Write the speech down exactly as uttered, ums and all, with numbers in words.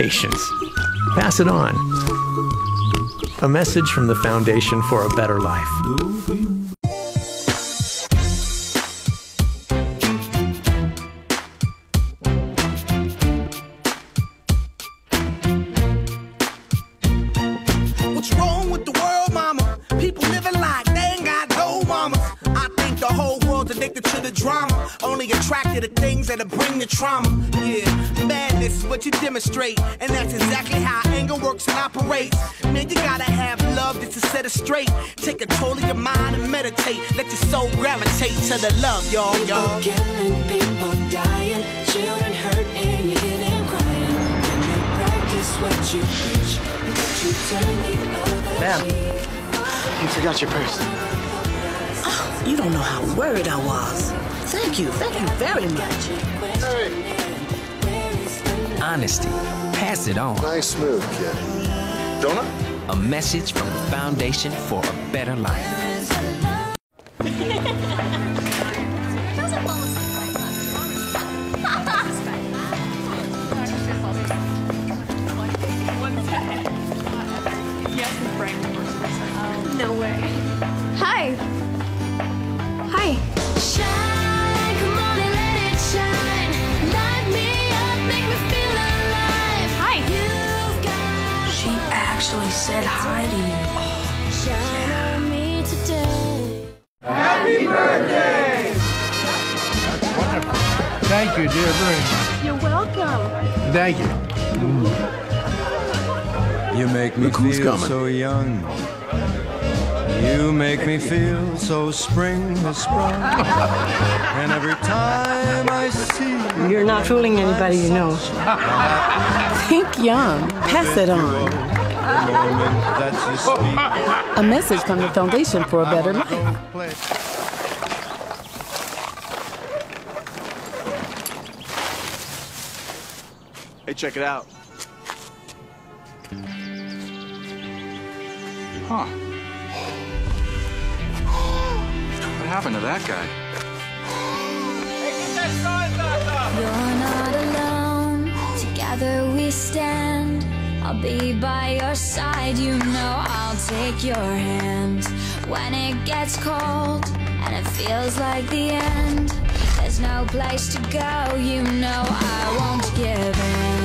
patience. Pass it on. A message from the Foundation for a Better Life. What's wrong with the world, mama? People living like they ain't got no mamas. I think the whole world's addicted to the drama, only attracted to things that'll bring the trauma. Yeah, madness is what you demonstrate, and that's exactly how anger works and operates. Man, you gotta have love just to set it straight. Take control of your mind and meditate. Let your soul gravitate to the love, y'all, y'all. People killing, people dying, children hurt and you hear them crying. When you practice what you preach, but you turn the other Ma'am, cheek. you forgot your purse. Oh, you don't know how worried I was. Thank you, thank you very much. Hey. Honesty. Pass it on. Nice move, kid. Donut? A message from the Foundation for a Better Life. No way. Hi. Hi. Shine, come on and let it shine. Light me up, make me feel alive. Hi. You've got She actually said hi to you. shine on me today. Thank you, dear, very much. You're welcome. Thank you. You make me Look who's feel coming. so young. You make me feel so spring has sprung. And every time I see you, You're not fooling anybody you know. Think young. Pass it on. the moment that you speak. A message from the Foundation for a Better Life. Hey, check it out. Huh. What happened to that guy? You're not alone. Together we stand. I'll be by your side. You know I'll take your hand. When it gets cold and it feels like the end, there's no place to go. You know I won't give in.